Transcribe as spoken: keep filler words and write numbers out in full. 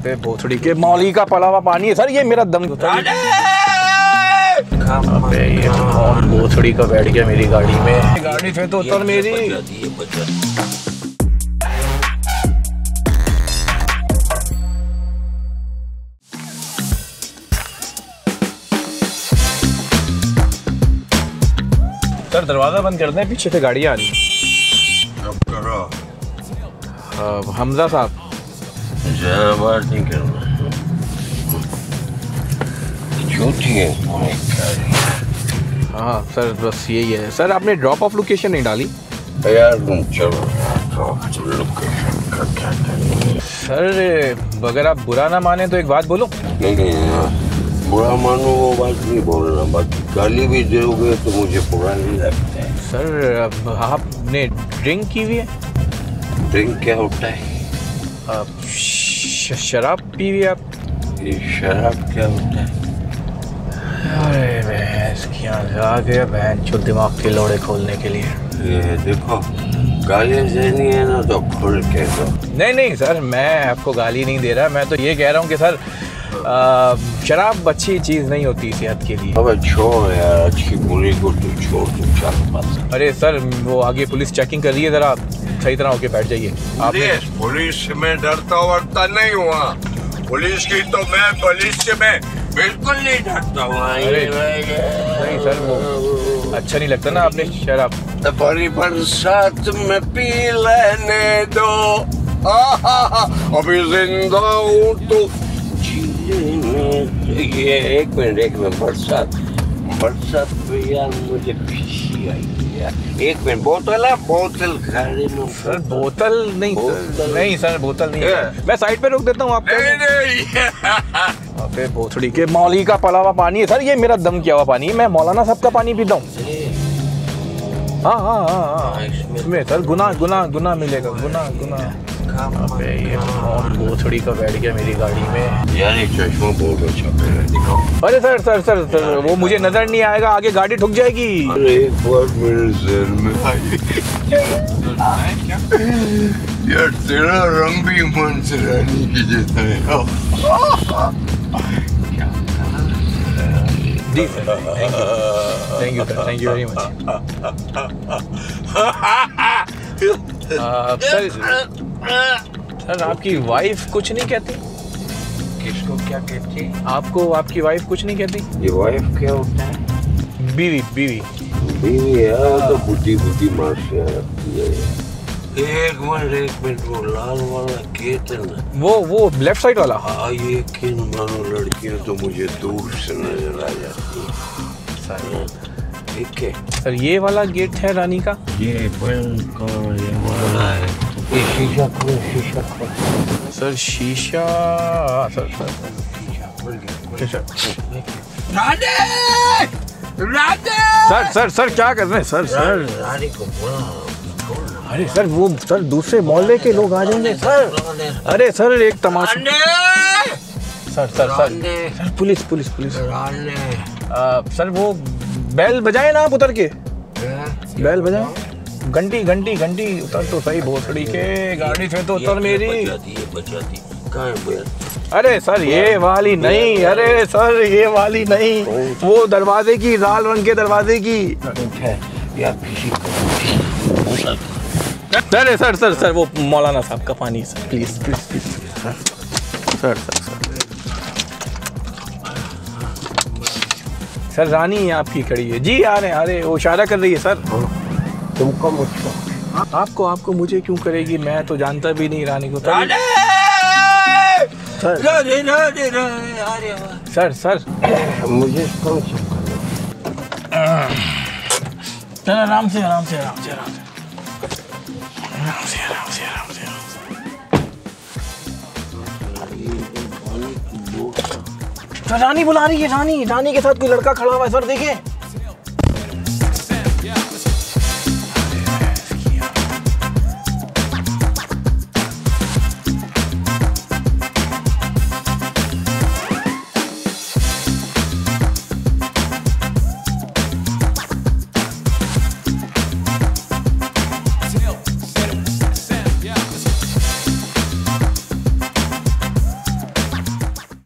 अबे भोसड़ी के मौली का पला हुआ पानी है सर, ये मेरा दम अबे ये कौन भोसड़ी का बैठ गया मेरी गाड़ी में। गाड़ी से तो उतर मेरी। सर दरवाजा बंद कर दें, पीछे से गाड़ियाँ आ रही हैं। अब करो। आ, हमजा साहब ज़्यादा बात नहीं करना, झूठी है। हाँ सर बस यही है सर। आपने ड्रॉप ऑफ लोकेशन नहीं डाली यार। तुम चलो ड्रॉप लोकेशन का क्या करना सर। अगर आप बुरा ना माने तो एक बात बोलो। नहीं नहीं बुरा मानो वो बात नहीं बोलना, बाकी गाली भी दोगे तो मुझे बुरा नहीं लगता है। सर अब आपने ड्रिंक की हुई है? ड्रिंक क्या होता है? आप श- शराब पी हुई है आप? ये शराब क्या होता है? अरे भैंस क्या आ गया बहन चो दिमाग के लोड़े खोलने के लिए। ये देखो गालियाँ देनी है ना तो खुल के दो। नहीं नहीं सर मैं आपको गाली नहीं दे रहा, मैं तो ये कह रहा हूँ कि सर आ, शराब अच्छी चीज़ नहीं होती सेहत के लिए। अब छोड़ यार, अच्छी बुरी को तो छोड़ तू चल बस। अरे सर वो आगे पुलिस चेकिंग कर रही है, ज़रा सही तरह होके बैठ जाइए। आपने पुलिस में डरता वरता नहीं हुआ, पुलिस की तो मैं पुलिस से मैं बिल्कुल नहीं डरता हूँ। नहीं सर वो अच्छा नहीं लगता ना आपने शराब। बड़ी बरसात में पी लेने दो, अभी जिंदा हूँ तो ये एक मिनट एक मिनट बरसात बरसात पे यार मुझे खुशी आई यार। एक मिनट बोतल है, बोतल गाड़ी में। सर बोतल नहीं बोतल। नहीं सर बोतल नहीं है। मैं साइड पे रोक देता हूँ आपको। नहीं नहीं अबे भोसड़ी के मौली का पला हुआ पानी है सर, ये मेरा दम किया हुआ पानी है। मैं मौलाना साहब का पानी पीता हूँ। हाँ हाँ हाँ हाँ इसमें सर गुना गुना गुना मिलेगा, गुना गुना। अबे ये कौन भोसड़ी का बैठ गया मेरी गाड़ी में। यार ये चश्मा बहुत अच्छा पहना है, दिखाओ। अरे सर सर सर सर वो मुझे नजर नहीं आएगा, आगे गाड़ी ठुक जाएगी। अरे एक बार मेरे जहन में आई यार, तेरा रंग भी मंसरानी की जैसा है। जी sir thank you sir, thank you very much. Sir sir आपकी वाइफ कुछ नहीं कहती? किसको क्या कहती है? आपको आपकी वाइफ कुछ नहीं कहती? ये वाइफ क्या होता है? बीवी बीवी बीवी है तो बुद्धि बुद्धि मार से रखती है। एक मिनट एक मिनट वो लाल वाला गेट है ना, वो वो लेफ्ट साइड वाला। हाँ ये किन मानो लड़कियां तो मुझे दूर से नजर आ जाती है सर। ठीक है सर ये वाला गेट है रानी का? ये बंद करो, ये वाला है। ये शीशा खोलो, शीशा खोलो। सर शीशा सर सर शीशा खोल गया। Radhe Radhe sir sir sir क्या कर रहे हैं सर? सर रानी को बोला। अरे सर वो सर दूसरे मोहल्ले के लोग आ जाएंगे सर। अरे सर एक तमाशा। Sir sir sir sir police police police. आ, सर वो बैल बजाए ना आप उतर के। बैल बजाए, घंटी घंटी घंटी उतर तो सही भोसड़ी के गाड़ी से तो उतर मेरी। कहाँ है बैल? अरे सर ये वाली नहीं, अरे सर ये वाली नहीं, वो दरवाजे की लाल रंग के दरवाजे की। सर सर सर सर वो मौलाना साहब का पानी sir, please please please sir sir sir sir sir रानी आपकी खड़ी है जी। आ रहे आ रहे वो इशारा कर रही है सर। तुमको मुझको आपको आपको मुझे क्यों करेगी, मैं तो जानता भी नहीं रानी को। सर सर सर मुझे कौन सर आराम से आराम से आराम से आराम से आराम से आराम से आराम से सर रानी बुला रही है। रानी रानी के साथ कोई लड़का खड़ा हुआ है सर, देखें।